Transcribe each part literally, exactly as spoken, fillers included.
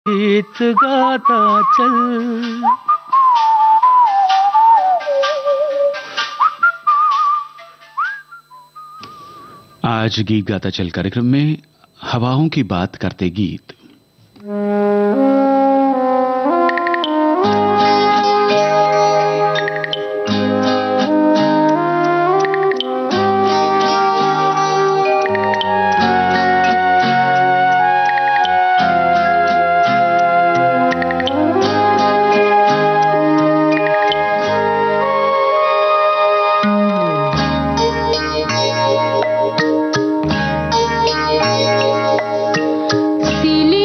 गीत गाता चल। आज गीत गाता चल कार्यक्रम में हवाओं की बात करते गीत। सीली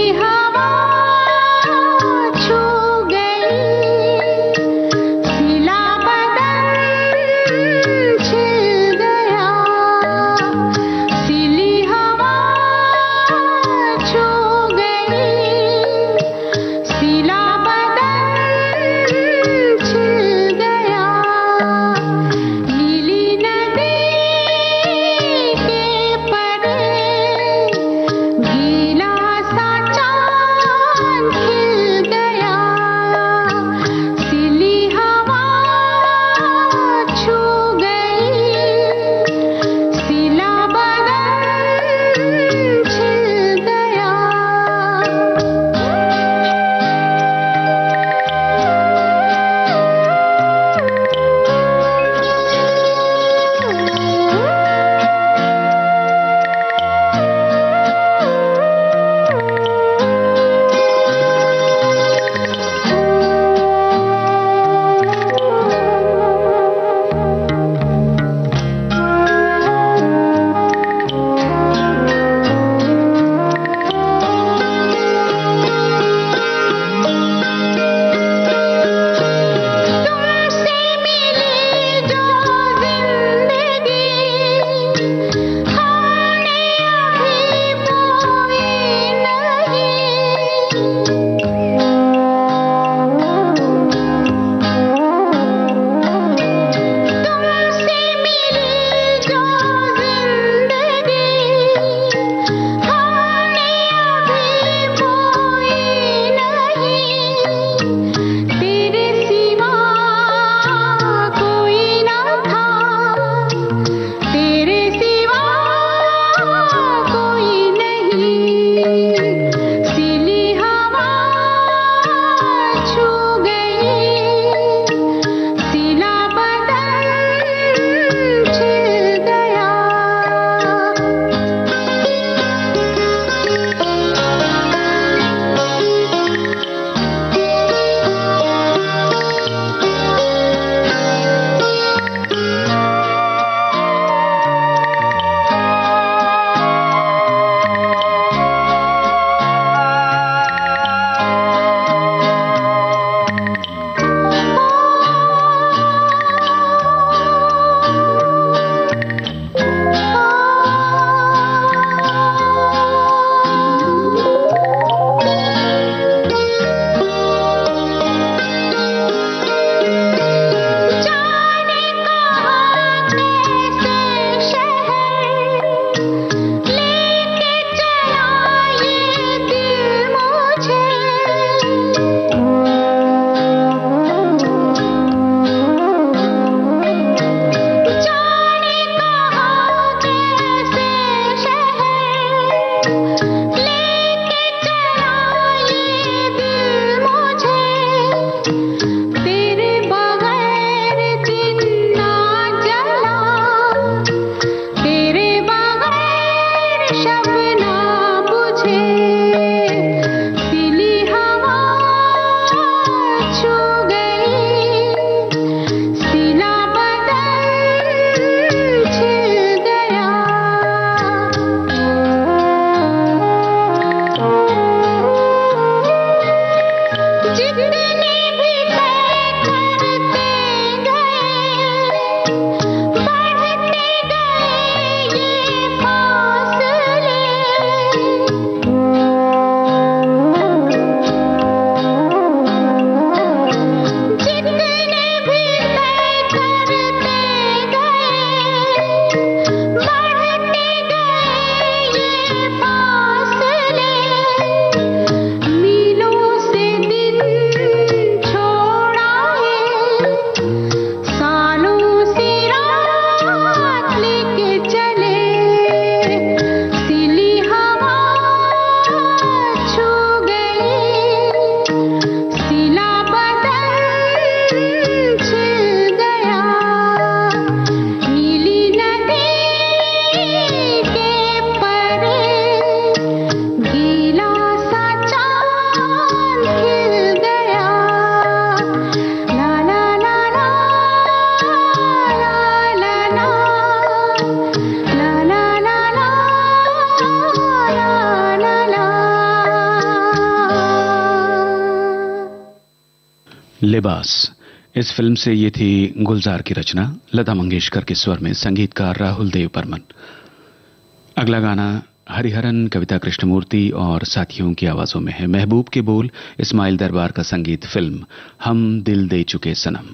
लिबास, इस फिल्म से ये थी गुलजार की रचना, लता मंगेशकर के स्वर में, संगीतकार राहुल देव बर्मन। अगला गाना हरिहरन, कविता कृष्णमूर्ति और साथियों की आवाजों में है। महबूब के बोल, इस्माइल दरबार का संगीत, फिल्म हम दिल दे चुके सनम।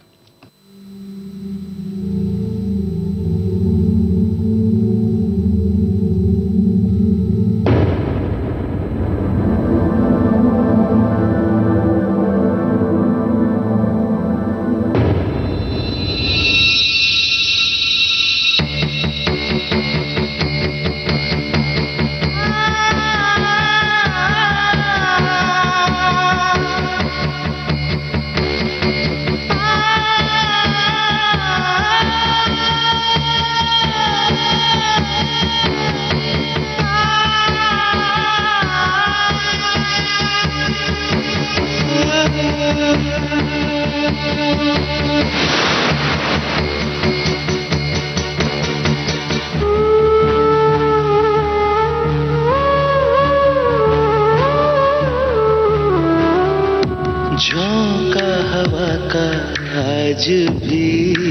झोंका हवा का आज भी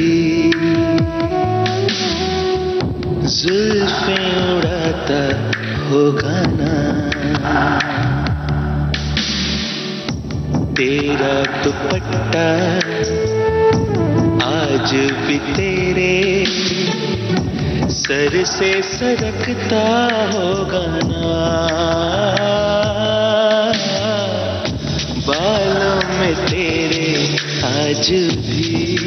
जुल्फें उड़ाता होगा ना, तेरा दुपट्टा आज भी तेरे सर से सरकता होगा ना, बालों में तेरे आज भी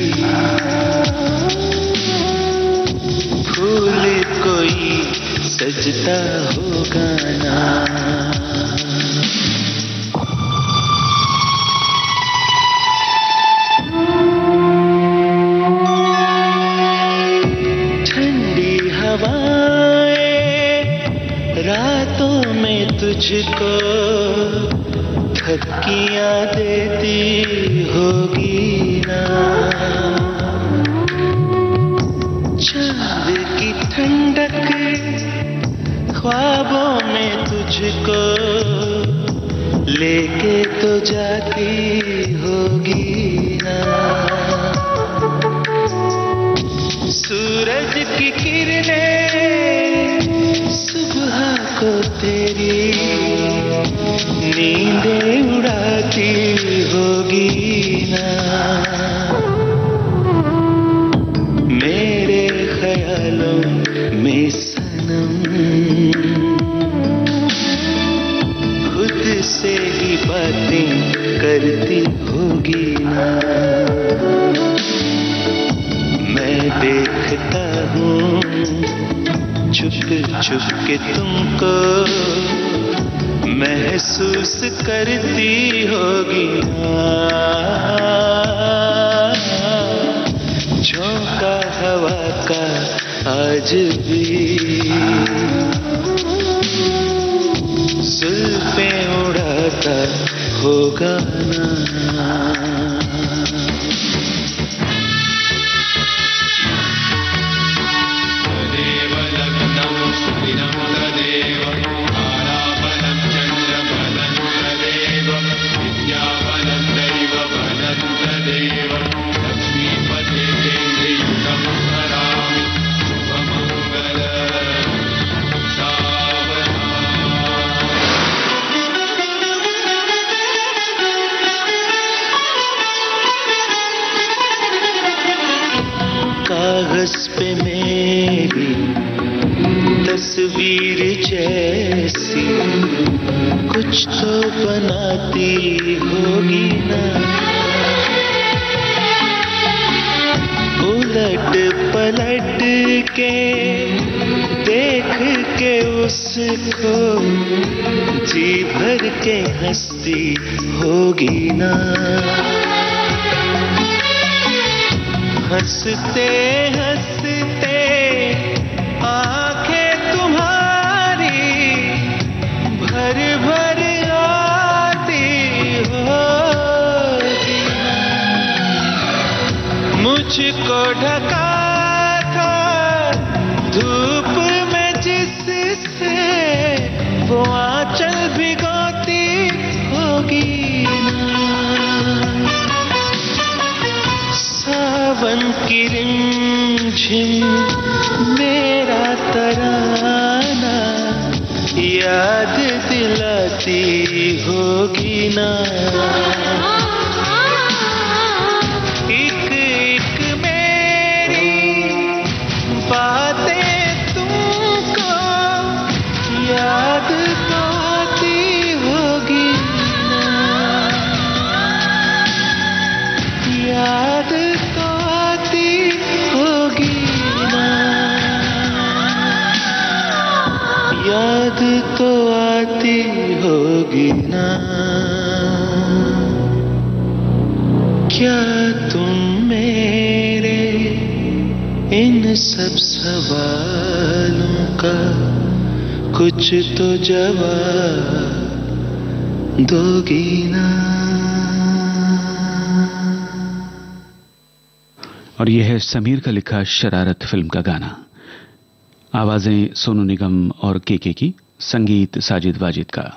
फूल कोई सजता होगा ना। ठंडी हवाएं रातों में तुझको थकियां देती होगी ना, चांद की ठंडक ख्वाबों में तुझको लेके तो जाती होगी ना, सूरज की किरणें सुबह को तेरी नींदें उड़ाती होगी ना, मेरे ख्यालों में सनम खुद से ही बातें करती होगी ना, मैं देखता हूँ छुप छुप के तुमको महसूस करती होगी ना, झोंका हवा का आज भी जुल्फें उड़ाता होगा ना। कागज पे मेरी तस्वीर जैसी कुछ तो बनाती होगी ना, उलट पलट के देख के उसको जी भर के हंसती होगी ना, हंसते हंसते आंखें तुम्हारी भर भर आती होगी, मुझको ढका था धूप में जिससे वो आंचल भिगोती होगी ना, की रिमझिम मेरा तराना याद दिलाती होगी ना। एक एक मेरी बातें तुमको याद तो आती होगी ना, याद तो आती होगी ना, याद तो आती होगी ना। क्या तुम मेरे इन सब सवालों का कुछ तो जवाब दोगी ना। और यह है समीर का लिखा शरारत फिल्म का गाना। आवाजें सोनू निगम और केके की, संगीत साजिद वाजिद का।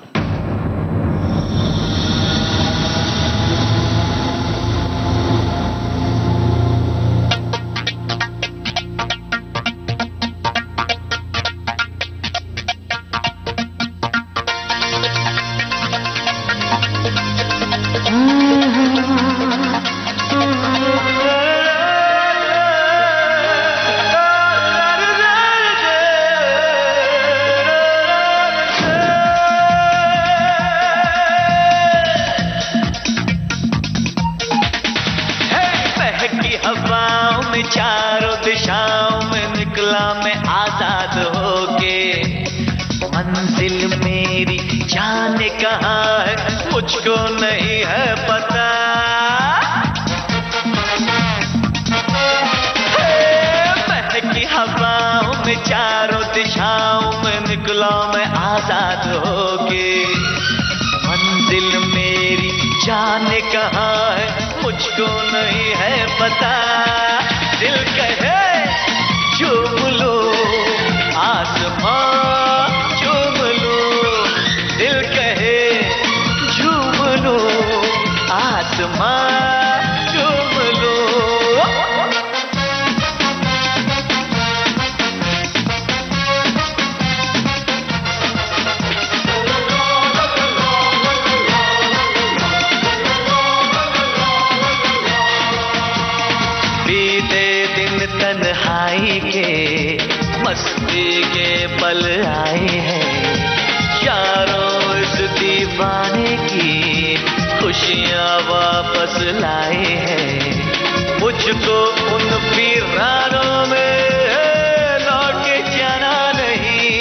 चारों दिशाओं में निकला मैं आजाद होके, मंजिल मेरी जाने कहाँ है मुझको नहीं है पता। बहकी हवाओं में चारों दिशाओं में निकला मैं आजाद होके, मंजिल मेरी जाने कहाँ है मुझको नहीं है पता। दिल कहे चूम लो आसमां चूम लो, दिल कहे झूम लो आसमां चूम लो। तन्हाई के मस्ती के पल आए हैं, यारों इस दीवाने की खुशियां वापस लाए हैं। मुझको उन वीरानों में लौट जाना नहीं,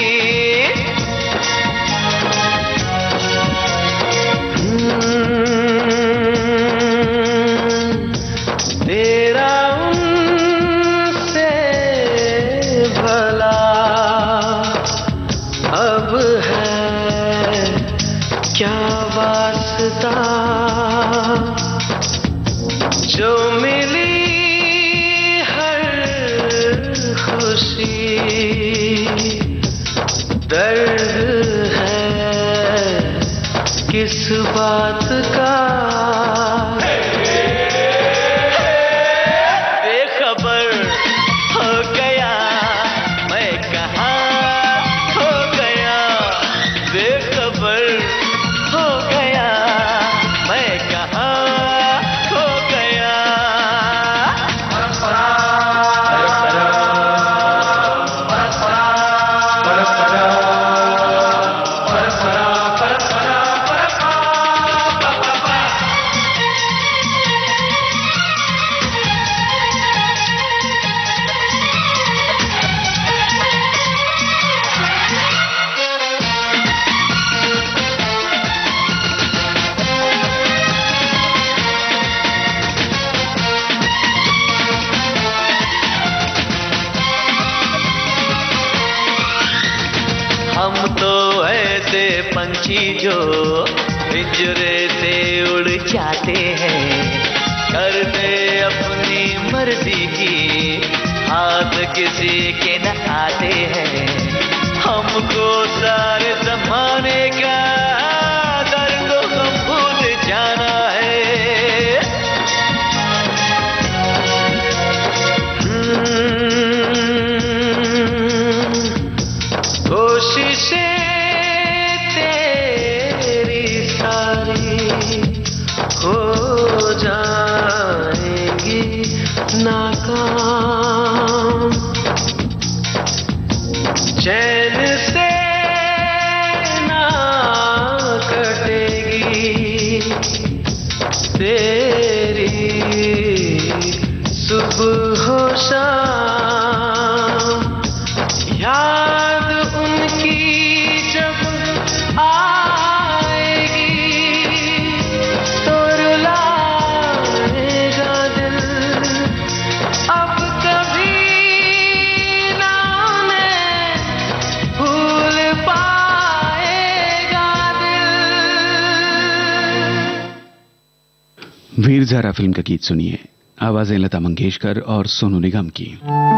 तेरा अब है क्या वास्ता जो मिली हर खुशी दर्द है किस बात का। बेखबर हो गया मैं कहाँ हो गया, बेखबर हो गया मैं कहाँ हो गया। हम तो ऐसे पंछी जो पिंजरे से उड़ जाते हैं, करते अपनी मर्जी की हाथ किसी के न आते हैं। हमको सारे जमाने का दर्द को भूल जाना है। हो जाएंगी नाकाम। चैन से ना कटेगी तेरी सुबह हो शाम। याद उनकी जब आएगी तो रुलाएगा दिल। अब कभी ना उन्हें भूल पाएगा दिल। वीर ज़ारा फिल्म का गीत सुनिए, आवाजें लता मंगेशकर और सोनू निगम की।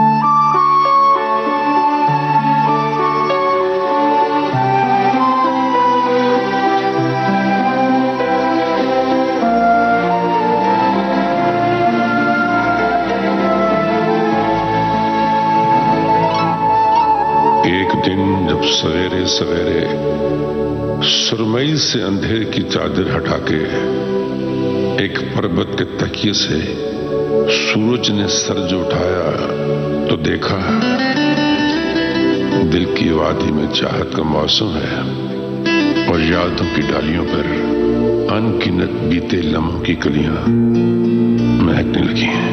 एक दिन जब सवेरे सवेरे सुरमई से अंधेर की चादर हटा के एक पर्वत के तकिए से सूरज ने सर जो उठाया तो देखा दिल की वादी में चाहत का मौसम है और यादों की डालियों पर अनगिनत बीते लम्हों की कलियां महकने लगी हैं।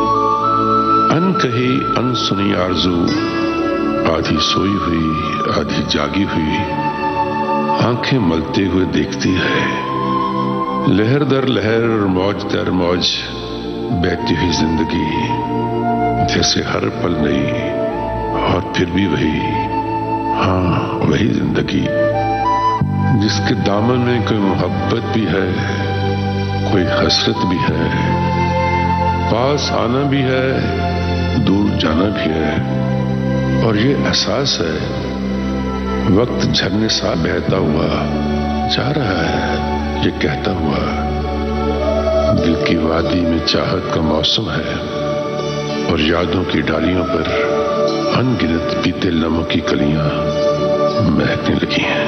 अनकही अनसुनी आरज़ू आधी सोई हुई आधी जागी हुई आंखें मलते हुए देखती है। लहर दर लहर मौज दर मौज बहती हुई जिंदगी जैसे हर पल नई और फिर भी वही, हाँ वही जिंदगी जिसके दामन में कोई मोहब्बत भी है, कोई हसरत भी है, पास आना भी है, दूर जाना भी है। और ये एहसास है वक्त झरने सा बहता हुआ जा रहा है, ये कहता हुआ दिल की वादी में चाहत का मौसम है और यादों की डालियों पर अनगिनत बीते लम्हों की कलियां महकने लगी हैं।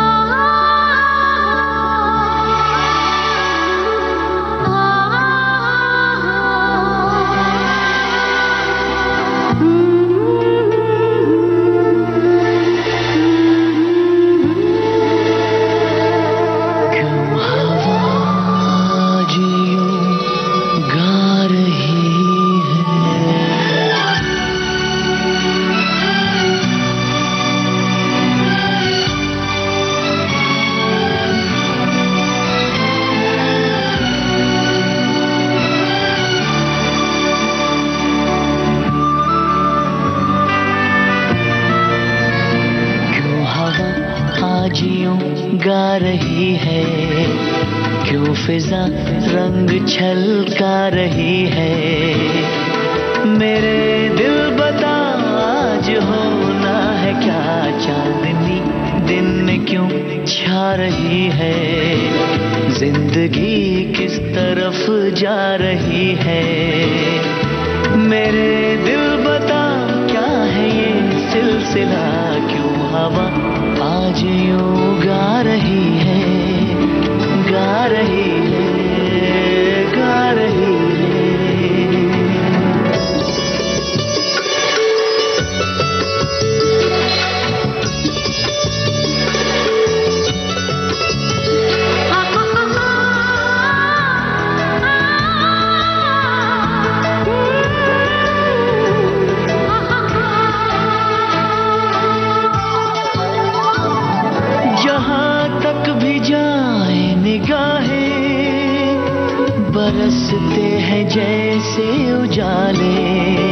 गा रही है, क्यों फिजा रंग छलका रही है। मेरे दिल बता आज होना है क्या, चांदनी दिन में क्यों छा रही है। जिंदगी किस तरफ जा रही है, मेरे दिल बता क्या है ये सिलसिला। क्यों हवा आज यूं गा रही है, गा रही है, गा रही है। बरसते हैं जैसे उजाले,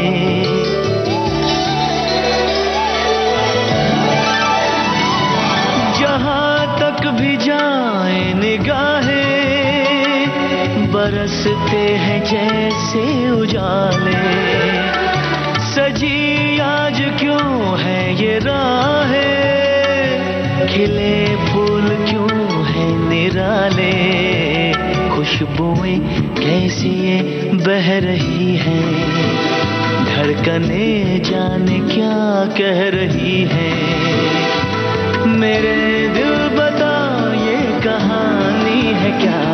जहां तक भी जाए निगाहें, बरसते हैं जैसे उजाले। सजी आज क्यों है ये राहें, खिले फूल क्यों है निराले। खुशबुएं कैसी ये बह रही हैं, धड़कने जाने क्या कह रही हैं। मेरे दिल बता ये कहानी है क्या,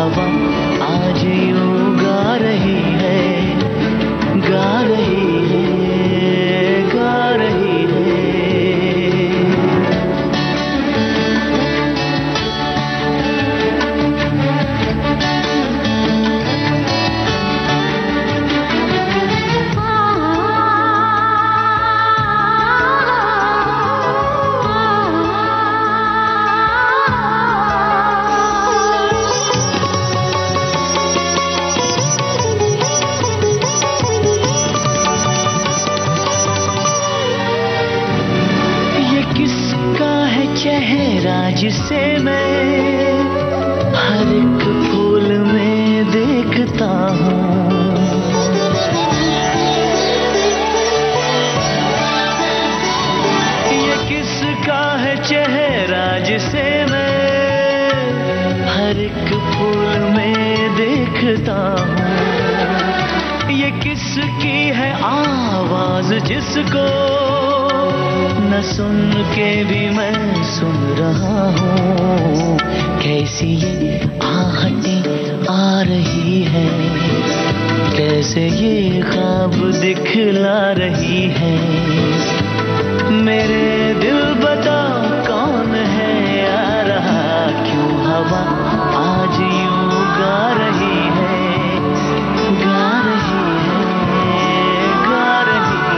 हवा आज यूं गा रही है, गा रही है, गा रही है। चेहरा जिसे मैं हर एक फूल में देखता हूँ, ये किसका है चेहरा जिसे मैं हर एक फूल में देखता हूँ, ये किसकी है आवाज जिसको न सुन के भी मैं सुन रहा हूँ, कैसी ये आहटें आ रही है, कैसे ये ख्वाब दिखला रही है। मेरे दिल बता कौन है आ रहा, क्यों हवा आज यूं गा रही है, गा रही है, गा रही है।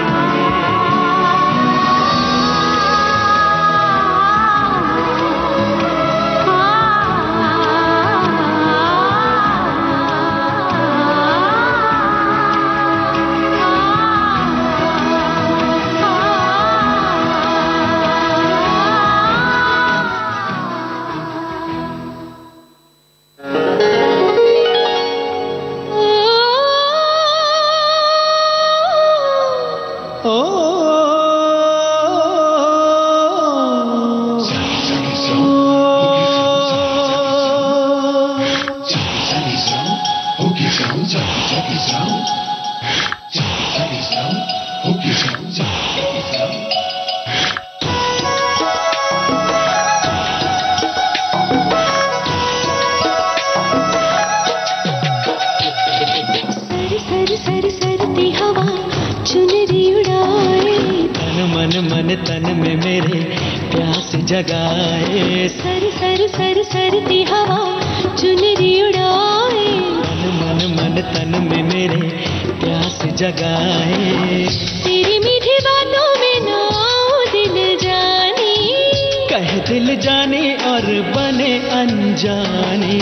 तन में मेरे प्यास जगाए, सर सर सर सरती हवा चुनरी उड़ाए, मन मन मन तन में मेरे प्यास जगाए। तेरी मीठी बातों में नाओ दिल जानी, कहे दिल जाने और बने अनजाने।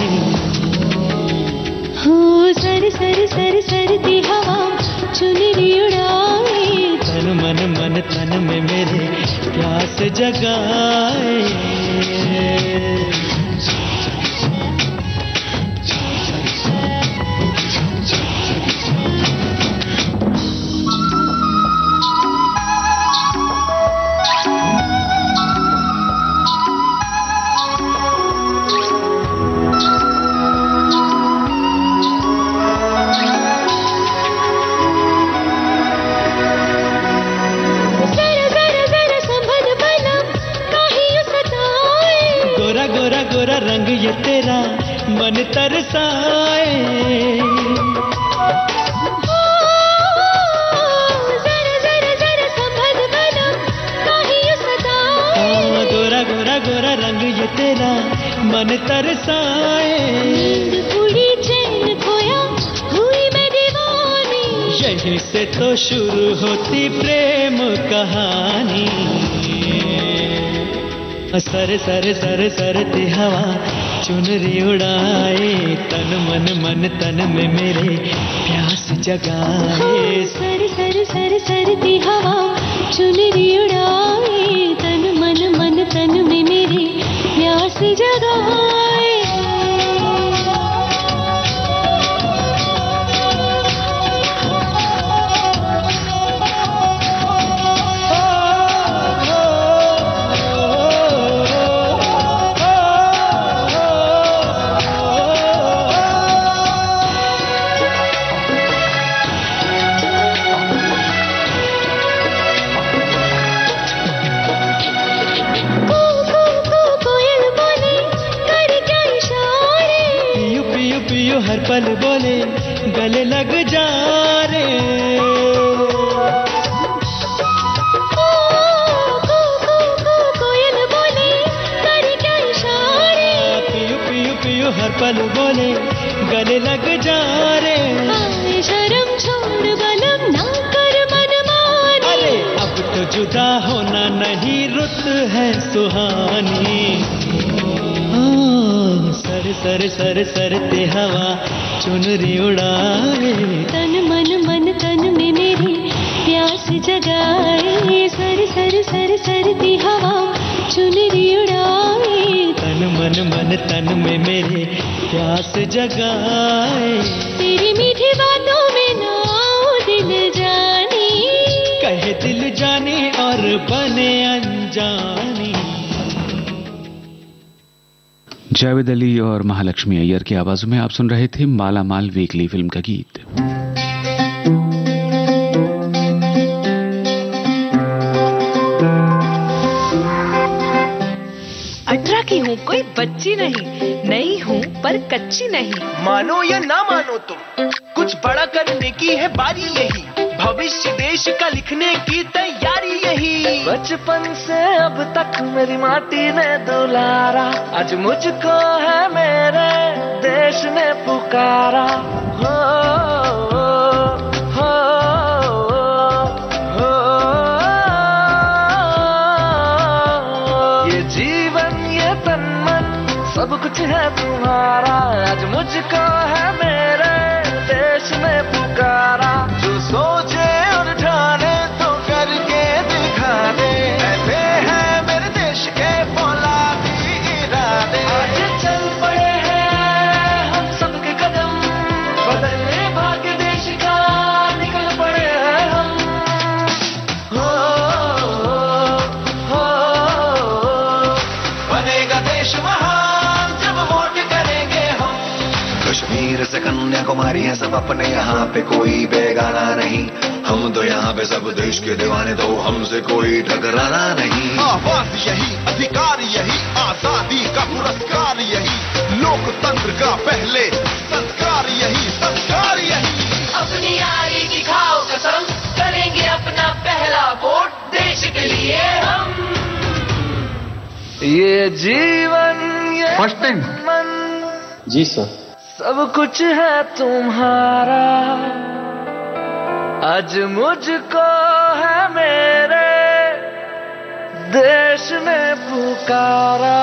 हो सर सर सर सरती हवा चुनरी उड़ाए, तन मन मन तन में मेरे प्यास जगाए। गोरा रंग ये तेरा मन तरसाए, जरा जरा जरा संभल बना काहे सताए, गोरा गोरा गोरा रंग ये तेरा मन तरसाए। नींद उड़ी चैन खोया हुई मैं दीवानी, यहीं से तो शुरू होती प्रेम कहानी। सर सर सर सरती हवा चुनरी उड़ाए, तन मन मन तन में मेरे प्यास जगाए। सर सर सर सरती हवा चुनरी उड़ाए, तन मन मन तन में मेरे प्यास जगाए। हर पल बोले गले लग जा रे। कोयल बोले करे क्या इशारे, पियो पियो पियो हर पल बोले गले लग जा रे। आए शर्म छोड़ बलम ना कर मन मानी, अरे अब तो जुदा होना नहीं रुत है सुहानी। सर सर सर सरते हवा चुनरी उड़ाए, तन मन मन तन में मेरी प्यास जगाए। सर सर सर सरती हवा चुनरी उड़ाए, तन मन मन तन में मेरे प्यास जगाए। तेरी मीठी बातों में ना दिल जानी, कहे दिल जाने और बने अनजानी। जावेद अली और महालक्ष्मी अय्यर की आवाजों में आप सुन रहे थे माला माल वीकली फिल्म का गीत। अठारह की हूँ कोई बच्ची नहीं, नई हूँ पर कच्ची नहीं। मानो या ना मानो तुम, कुछ बड़ा करने की है बारी यही। भविष्य देश का लिखने की तैयारी यही। बचपन से अब तक मेरी माटी ने दुलारा, आज मुझको है मेरे देश ने पुकारा। हो, हो, हो, ये जीवन ये तन मन सब कुछ है तुम्हारा, आज मुझको है मेरे देश ने पुकारा। जो सोचे और ठाने तो करके दिखा दे, ऐसे है मेरे देश के फौलादी इरादे। आज चल पड़े हैं हम सबके कदम, बदलने भाग्य देश का निकल पड़े हैं हम। हो, हो, हो, बनेगा देश महान जब वोट करेंगे हम। कश्मीर से कन्याकुमारी है सब अपने, यहाँ पे कोई बेगाना नहीं। हम तो यहाँ पे सब देश के दीवाने, तो हमसे कोई टकराना नहीं। आवाज यही, अधिकार यही, आजादी का पुरस्कार यही, लोकतंत्र का पहले संस्कार यही, संस्कार यही। अपनी यारी की खाओ कसम, करेंगे अपना पहला वोट देश के लिए हम। ये जीवन ये फर्स्ट टाइम मन जी सर, सब कुछ है तुम्हारा, आज मुझको है मेरे देश ने पुकारा।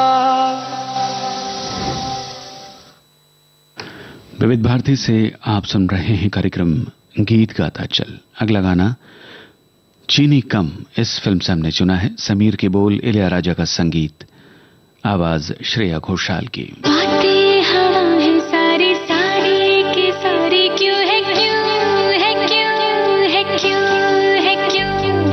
विविध भारती से आप सुन रहे हैं कार्यक्रम गीत गाता चल। अगला गाना चीनी कम इस फिल्म से हमने चुना है। समीर के बोल, इलैयाराजा का संगीत, आवाज श्रेया घोषाल की। बातें हवा है सारी सारी की सारी, क्यों है क्यों है क्यों है क्यों है क्यों।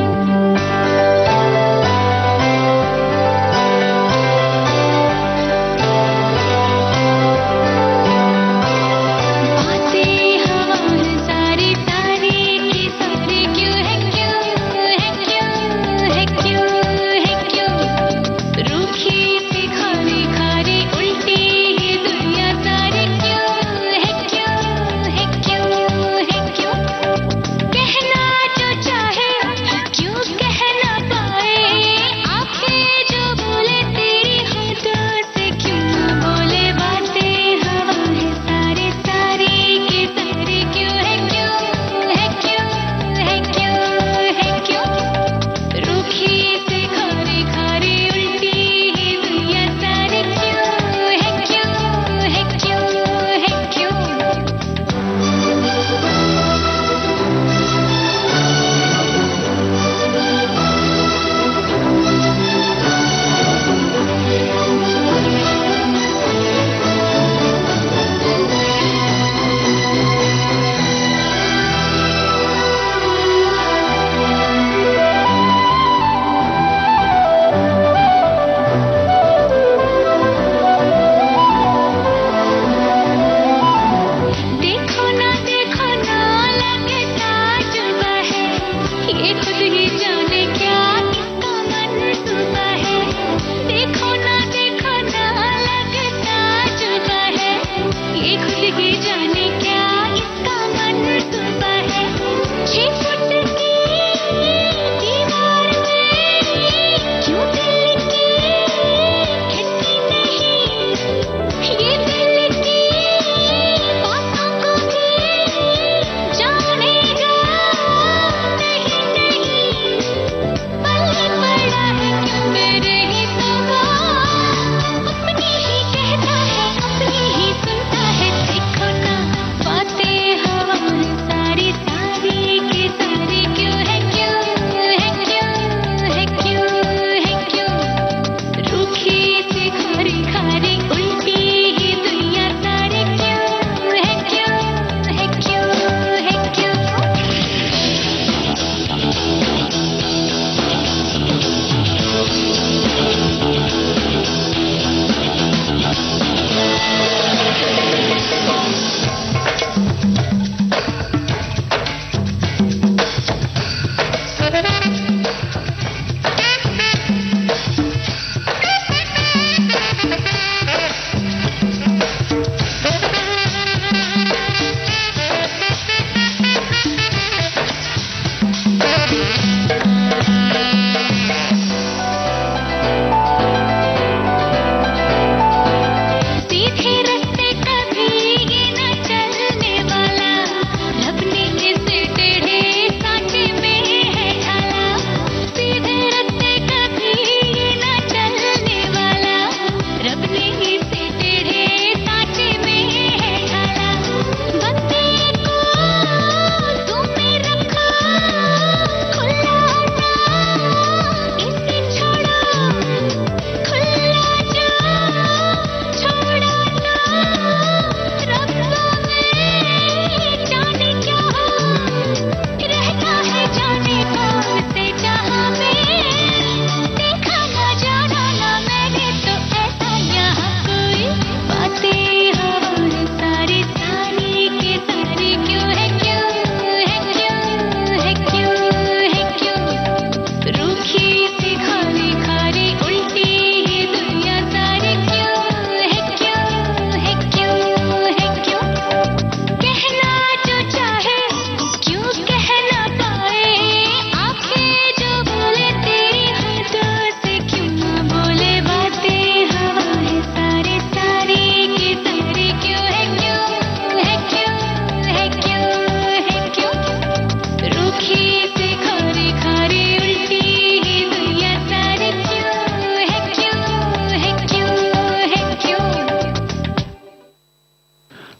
बातें हवा है सारी सारी की सारी, क्यों है क्यों है क्यों है क्यों है क्यों। रूखी सी खारी खारी उल्टी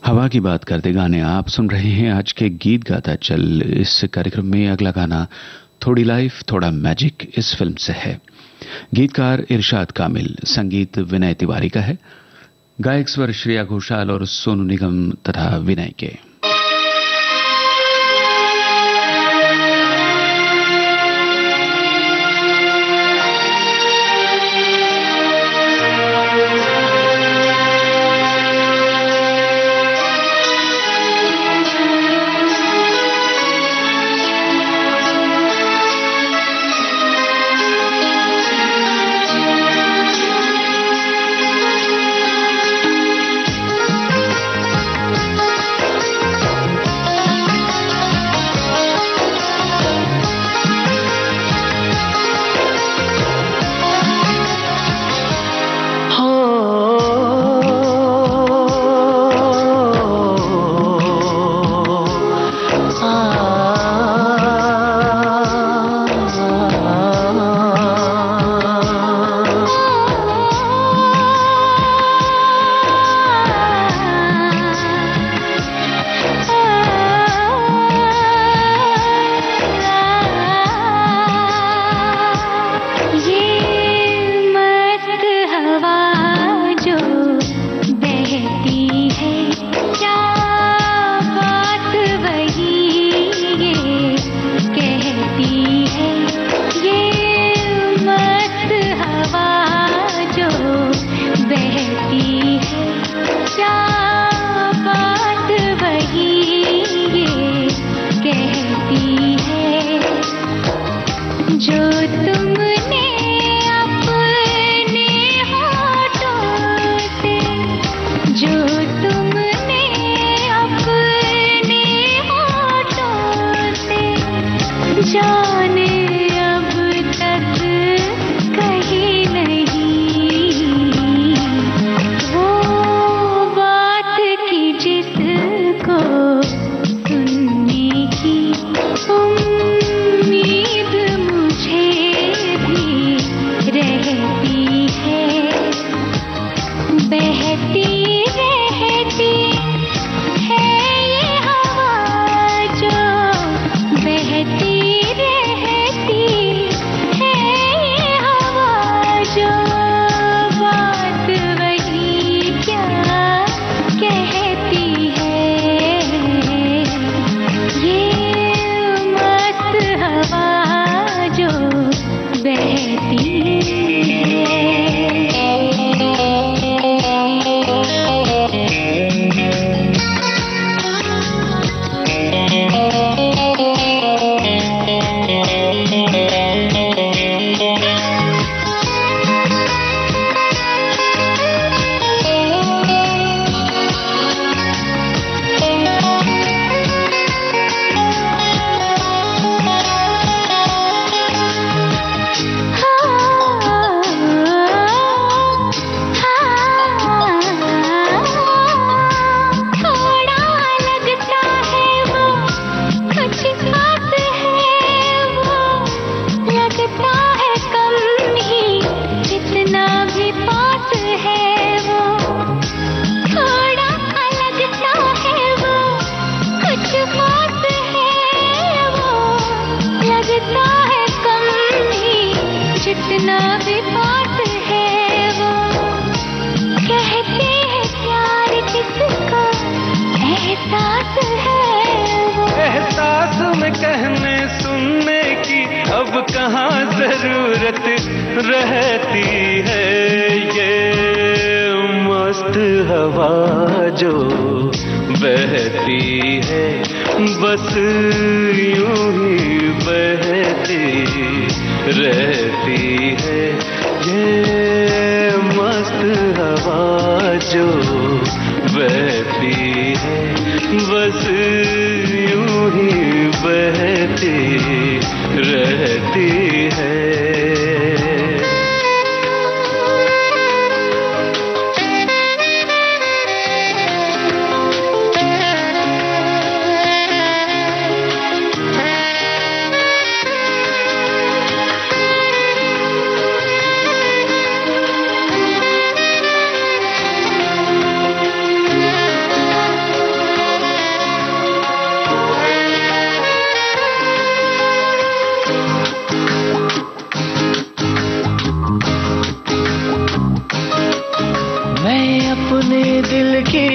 हवा की बात करते गाने आप सुन रहे हैं आज के गीत गाता चल। इस कार्यक्रम में अगला गाना थोड़ी लाइफ थोड़ा मैजिक इस फिल्म से है। गीतकार इरशाद कामिल, संगीत विनय तिवारी का है, गायक स्वर श्रेया घोषाल और सोनू निगम तथा विनय के।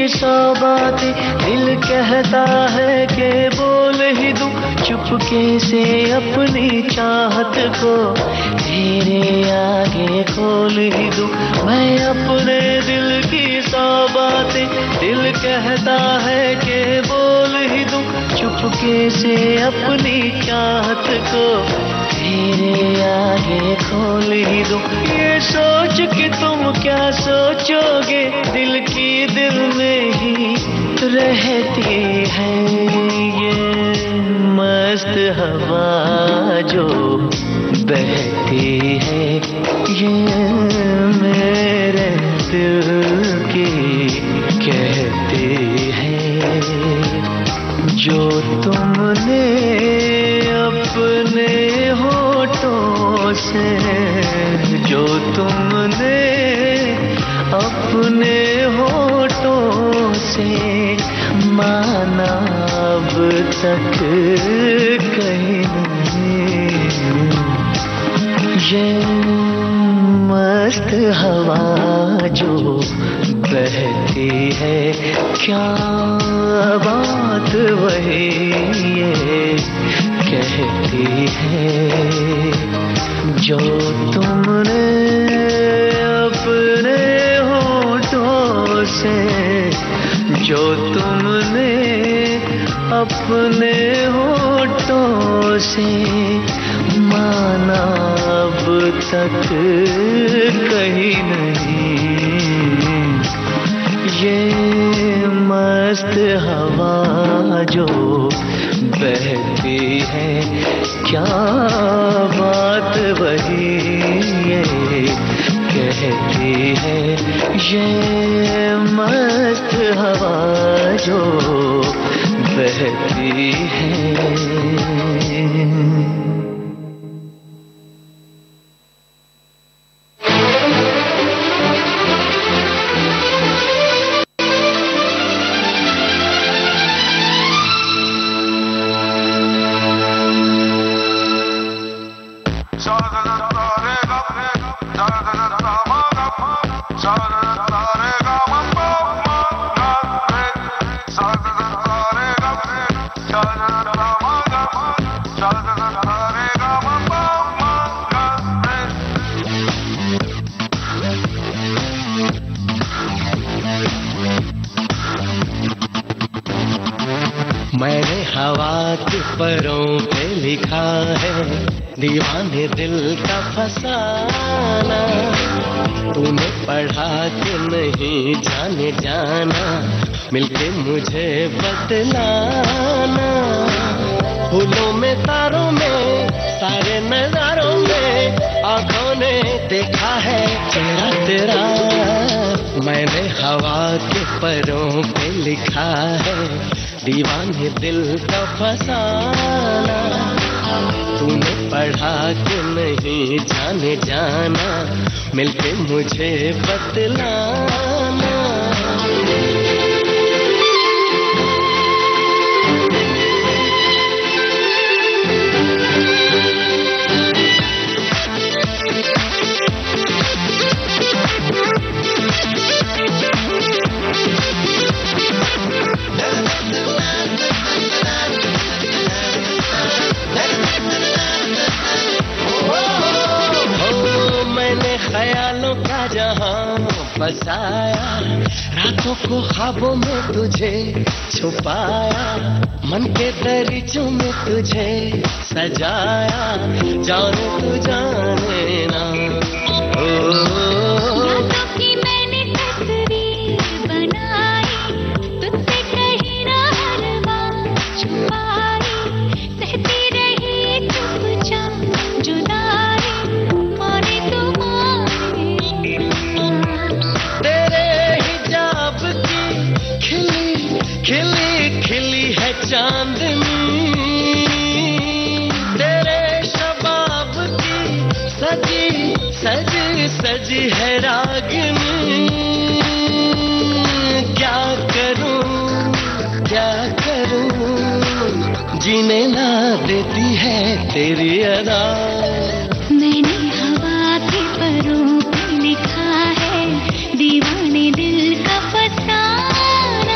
सौ बातें दिल कहता है कि बोल ही दूं चुपके से अपनी चाहत को तेरे आगे खोल ही दूं। मैं अपने दिल की सौ बातें दिल कहता है कि बोल ही दूं चुपके से अपनी चाहत को तेरे आगे खोल ही दूं। ये सोच कि तुम क्या सोचोगे दिल की दिल में ही रहती है ये मस्त हवा जो बहती है ये मेरे दिल की कहती है। जो तुमने अपने होठों से जो तुमने अपने होठों से माना अब तक कहीं नहीं ये मस्त हवा जो बहती है क्या बात वही ये कहती है। जो तुमने अपने होठों से जो तुमने अपने होठों से माना अब तक कहीं नहीं ये मस्त हवा जो बहती है क्या बात वही ये कहती है। ये मस्त हवा जो बहती है। मैंने हवा के परों पे लिखा है दीवाने दिल का फसाना। तूने पढ़ा कि नहीं जाने जाना मिलके मुझे बतलाना। फूलों में तारों में सारे नजारों में आंखों ने देखा है चेहरा तेरा। मैंने हवा के परों पे लिखा है दीवाने दिल का फसाना। तूने पढ़ा कि नहीं जाने जाना मिलके मुझे बतलाना। ख्यालों का जहां बसाया रातों को ख्वाबों में तुझे छुपाया। मन के दरीचों में तुझे सजाया जाने तू जाने ना। रातों की मैंने तस्वीर बनाई तुझसे कहीं ना हर बात छुपाई। सहती रही चुपचाप जुदाई माने तुम्हारी। तेरे हिजाब की खिली खिली खिली है चांदनी। तेरे शबाब की सजी सजी सजी है रागनी। क्या करूं क्या करूं जीने ना देती है तेरी अदा। मैंने हवा के परों पे लिखा है दीवाने दिल का फसाना।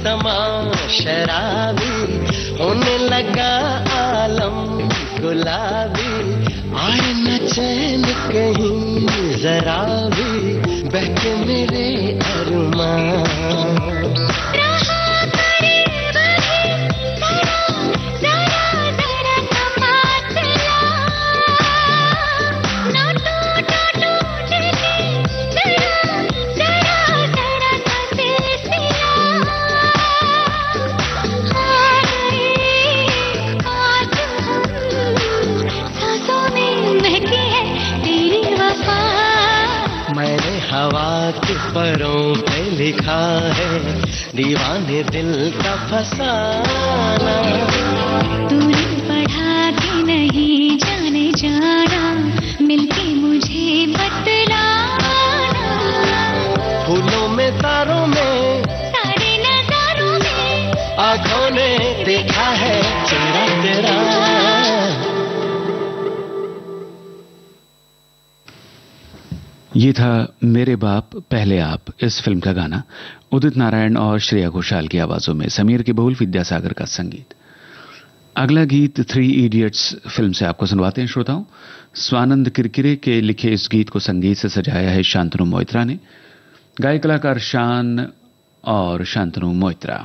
समा शराबी, होने लगा आलम गुलाबी, आए न चैन कहीं जरा भी, बहके मेरे अरमान। हवा के परों पे लिखा है दीवाने दिल का फसाना। तूने पढ़ा कि नहीं जाने जाना, मिलके मुझे बतलाना। फूलों में तारों में सारे नजारों में आँखों ने देखा है चेहरा तेरा। ये था मेरे बाप पहले आप, इस फिल्म का गाना उदित नारायण और श्रेया घोषाल की आवाजों में, समीर के बोल, विद्यासागर का संगीत। अगला गीत थ्री इडियट्स फिल्म से आपको सुनवाते हैं श्रोताओं। स्वानंद किरकिरे के लिखे इस गीत को संगीत से सजाया है शांतनु मोइत्रा ने। गायक कलाकार शान और शांतनु मोइत्रा।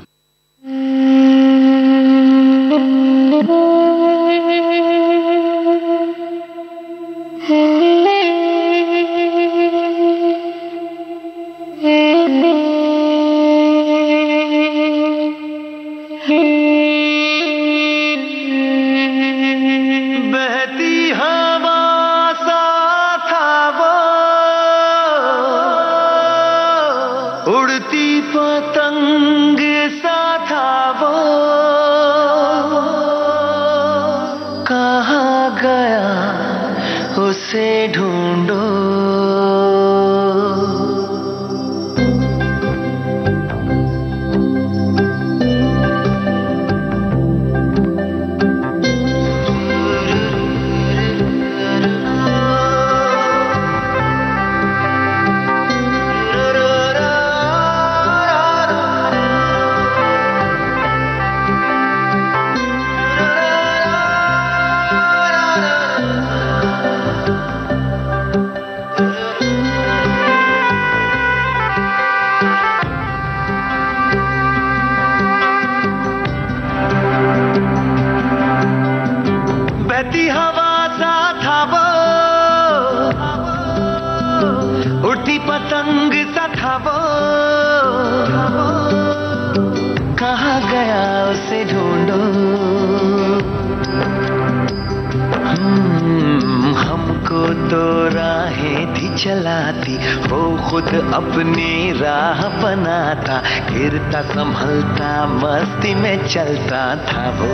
अपनी राह बनाता, गिरता संभलता मस्ती में चलता था वो।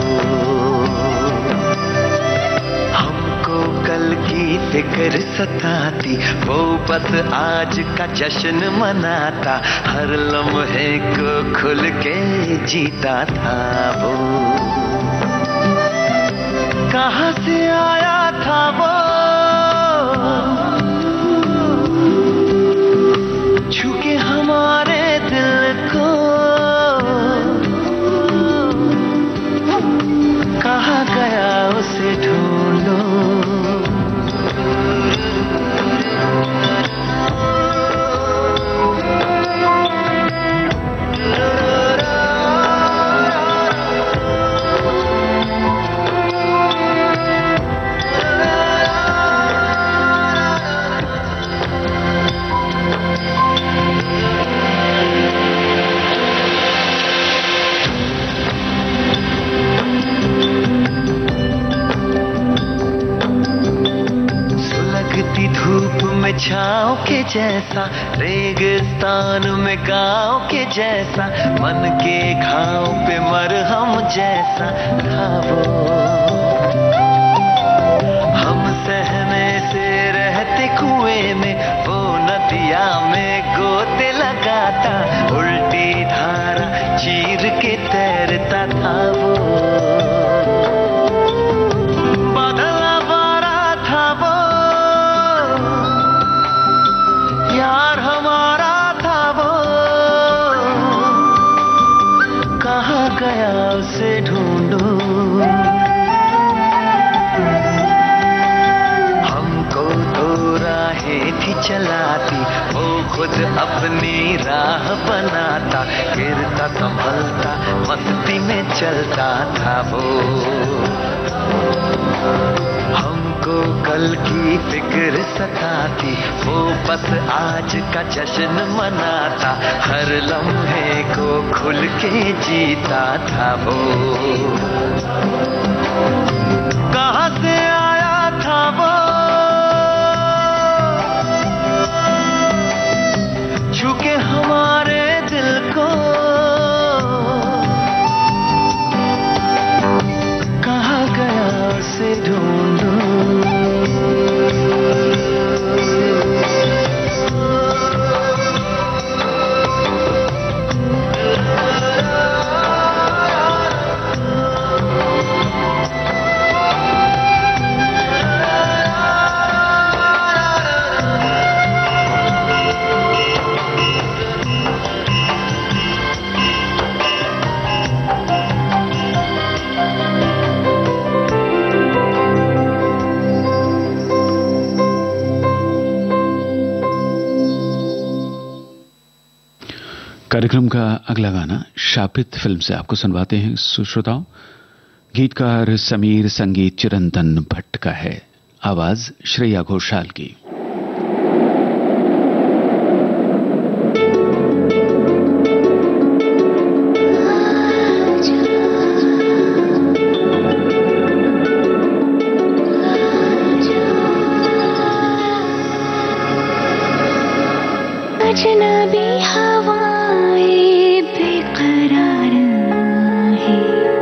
हमको कल की फिक्र सताती, वो बस आज का जश्न मनाता, हर लम्हे को खुल के जीता था वो। कहाँ से आया था वो, छूके हमारे दिल को, कहाँ गया उसे ढूंढो। छाँव के जैसा, रेगिस्तान में गाँव के जैसा, मन के घाव पे मरहम जैसा था वो। हम सहने से रहते कुएं में, वो नदिया में गोते लगाता, उल्टी धारा चीर के तैरता था वो। अपनी राह बनाता, गिरता संभलता मस्ती में चलता था वो। हमको कल की फिक्र सताती, वो बस आज का जश्न मनाता, हर लम्हे को खुल के जीता था वो। कहाँ से आया था वो, छूके हमारे दिल को, कहाँ गया उसे ढूंढूं। कार्यक्रम का अगला गाना शापित फिल्म से आपको सुनवाते हैं सुश्रोताओं। गीतकार समीर, संगीत चिरंतन भट्ट का है, आवाज श्रेया घोषाल की। अजनबी हवाएं बेकरार है,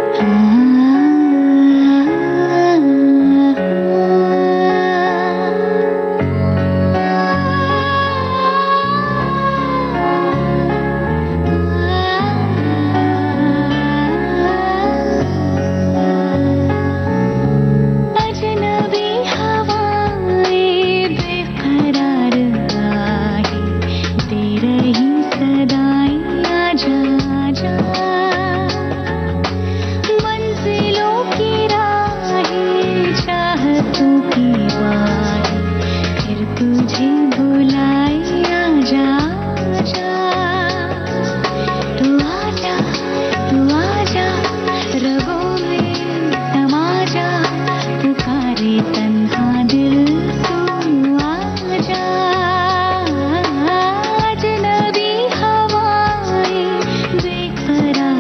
अजनबी हवाएं बेकरार है, दे रही सदाएं आजा आजा, मंजिलों की राहें चाहतों की बाहें, फिर तुझे बुलाए आजा आजा, तू आजा तू आजा, रगों में समा जा, पुकारे तन्हा दिल तू आजा। अजनबी हवाएं बेकरार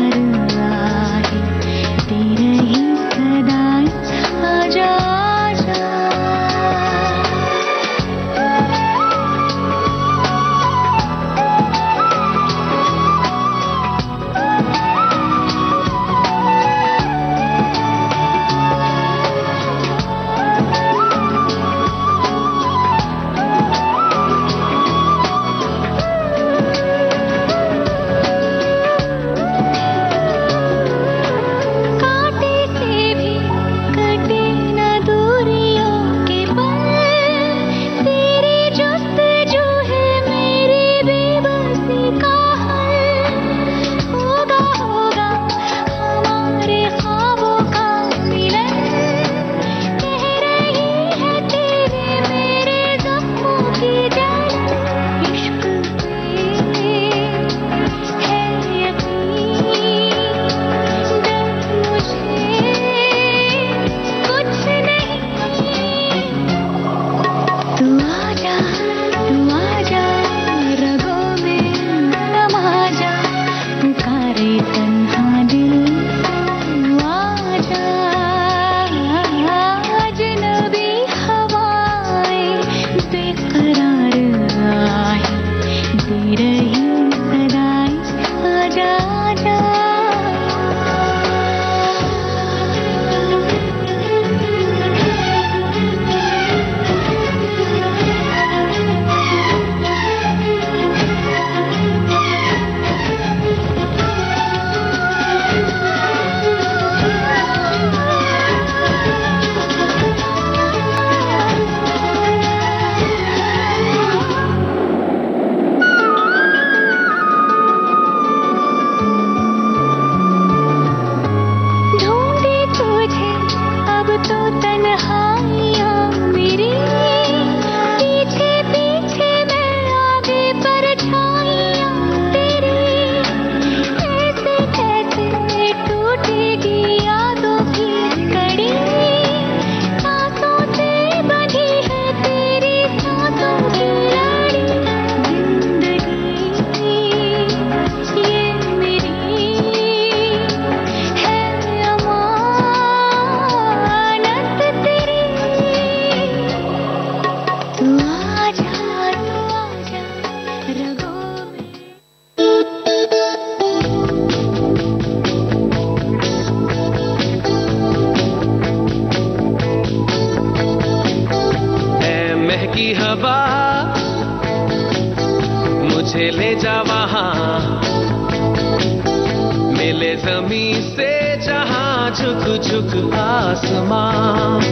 मिले जमीन से जहां झुक झुक आसमां,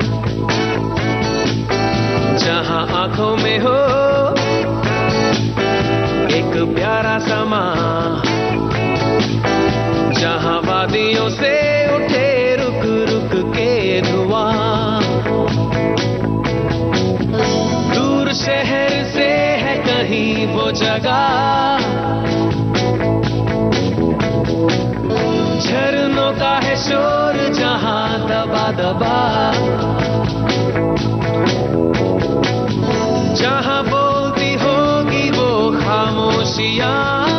जहां आंखों में हो एक प्यारा समा, जहां वादियों से उठे रुक रुक के धुआं। दूर शहर से है कहीं वो जगह, झरनों का है शोर जहां दबा दबा, जहां बोलती होगी वो खामोशियां।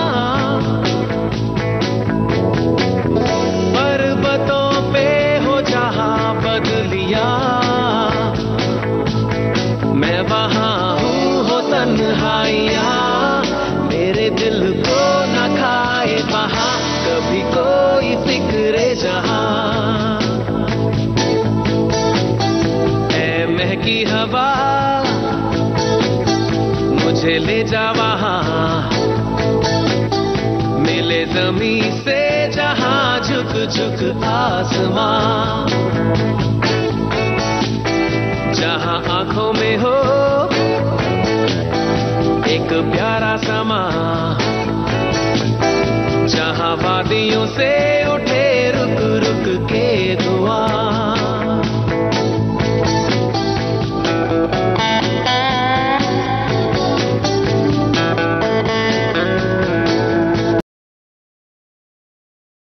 पर्वतों पे हो जहां बदलियां, मैं वहां हूँ हो तन्हाइयां, मेरे दिल को न खाए वहां कभी कोई फिक्रे जहां। ऐ महकी हवा मुझे ले जा वहां, मिले जमीन से जहां झुक झुक आसमां, जहां आंखों में हो एक प्यारा समा, जहां वादियों से उठे